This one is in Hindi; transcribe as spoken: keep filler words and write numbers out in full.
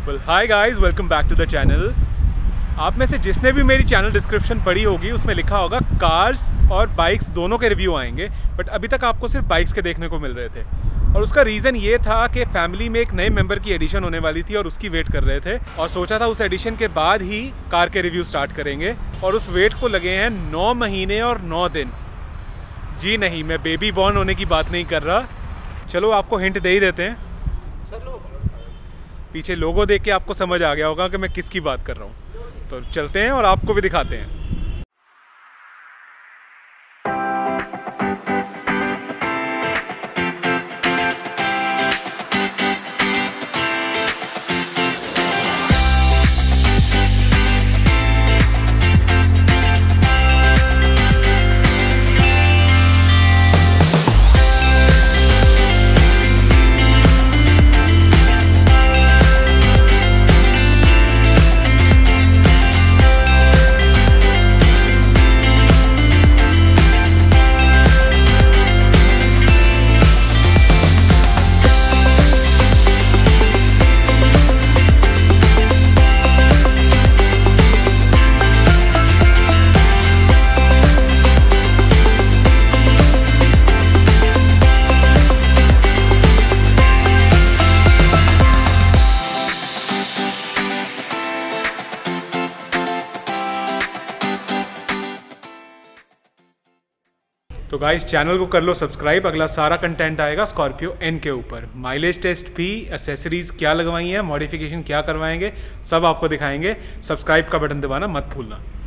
Well hi guys, welcome back to the channel. आप में से जिसने भी मेरी चैनल डिस्क्रिप्शन पढ़ी होगी उसमें लिखा होगा कार्स और बाइक्स दोनों के रिव्यू आएंगे, बट अभी तक आपको सिर्फ बाइक्स के देखने को मिल रहे थे। और उसका रीज़न ये था कि फैमिली में एक नए मेंबर की एडिशन होने वाली थी और उसकी वेट कर रहे थे, और सोचा था उस एडिशन के बाद ही कार के रिव्यू स्टार्ट करेंगे। और उस वेट को लगे हैं नौ महीने और नौ दिन। जी नहीं, मैं बेबी बॉर्न होने की बात नहीं कर रहा। चलो आपको हिंट दे ही देते हैं। पीछे लोगो देख के आपको समझ आ गया होगा कि मैं किसकी बात कर रहा हूँ। तो चलते हैं और आपको भी दिखाते हैं। तो गाइस, चैनल को कर लो सब्सक्राइब। अगला सारा कंटेंट आएगा स्कॉर्पियो एन के ऊपर। माइलेज टेस्ट भी, एक्सेसरीज क्या लगवाई हैं, मॉडिफिकेशन क्या करवाएंगे, सब आपको दिखाएंगे। सब्सक्राइब का बटन दबाना मत भूलना।